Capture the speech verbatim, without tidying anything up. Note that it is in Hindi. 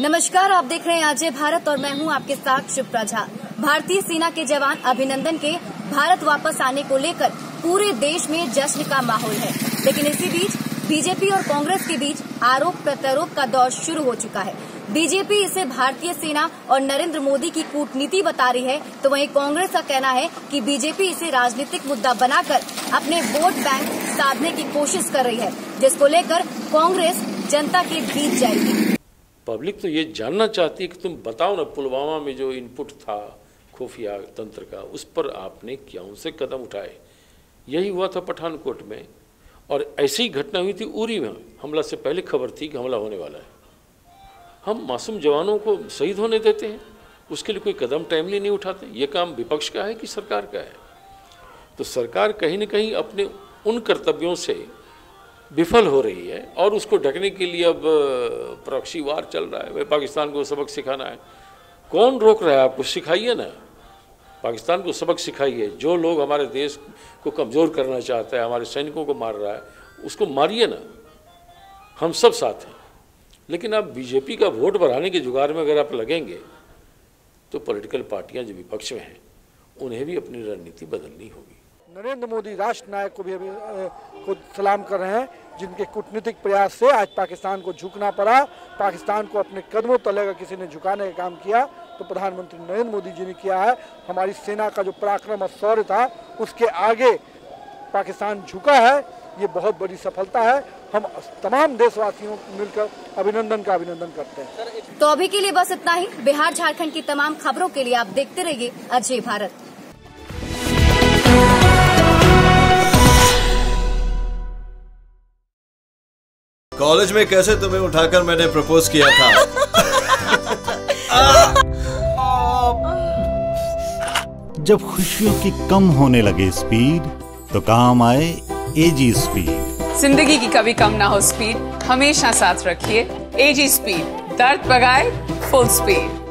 नमस्कार, आप देख रहे हैं अजय भारत और मैं हूं आपके साथ शिप्रा झा। भारतीय सेना के जवान अभिनंदन के भारत वापस आने को लेकर पूरे देश में जश्न का माहौल है, लेकिन इसी बीच बीजेपी और कांग्रेस के बीच आरोप प्रत्यारोप का दौर शुरू हो चुका है। बीजेपी इसे भारतीय सेना और नरेंद्र मोदी की कूटनीति बता रही है, तो वहीं कांग्रेस का कहना है कि बीजेपी इसे राजनीतिक मुद्दा बनाकर अपने वोट बैंक साधने की कोशिश कर रही है, जिसको लेकर कांग्रेस जनता के बीच जाएगी। पब्लिक तो ये जानना चाहती है कि तुम बताओ ना, पुलवामा में जो इनपुट था खुफिया तंत्र का, उस पर आपने क्या उनसे कदम उठाए। यही हुआ था पठानकोट में, और ऐसी ही घटना हुई थी उरी में। हमला से पहले खबर थी कि हमला होने वाला है। हम मासूम जवानों को शहीद होने देते हैं, उसके लिए कोई कदम टाइमली नहीं उठाते। ये काम विपक्ष का है कि सरकार का है? तो सरकार कहीं न कहीं अपने उन कर्तव्यों से विफल हो रही है, और उसको ढकने के लिए अब प्रॉक्सी वार चल रहा है। वह पाकिस्तान को सबक सिखाना है। कौन रोक रहा है आपको? सिखाइए ना, पाकिस्तान को सबक सिखाइए। जो लोग हमारे देश को कमज़ोर करना चाहता है, हमारे सैनिकों को मार रहा है, उसको मारिए ना, हम सब साथ हैं। लेकिन आप बीजेपी का वोट बढ़ाने के जुगाड़ में अगर आप लगेंगे तो पॉलिटिकल पार्टियां जो विपक्ष में हैं उन्हें भी अपनी रणनीति बदलनी होगी। नरेंद्र मोदी राष्ट्र नायक को भी अभी को सलाम कर रहे हैं, जिनके कूटनीतिक प्रयास से आज पाकिस्तान को झुकना पड़ा। पाकिस्तान को अपने कदमों तले अगर किसी ने झुकाने का काम किया तो प्रधानमंत्री नरेंद्र मोदी जी ने किया है। हमारी सेना का जो पराक्रम और शौर्य था, उसके आगे पाकिस्तान झुका है। ये बहुत बड़ी सफलता है। हम तमाम देशवासियों मिलकर अभिनंदन का अभिनंदन करते हैं। तो अभी के लिए बस इतना ही। बिहार झारखंड की तमाम खबरों के लिए आप देखते रहिए अजय भारत। कॉलेज में कैसे तुम्हें उठाकर मैंने प्रपोज किया था। जब खुशियों की कम होने लगे स्पीड, तो काम आए एजी स्पीड। जिंदगी की कभी कम ना हो स्पीड, हमेशा साथ रखिए एजी स्पीड। दर्द भगाए फुल स्पीड।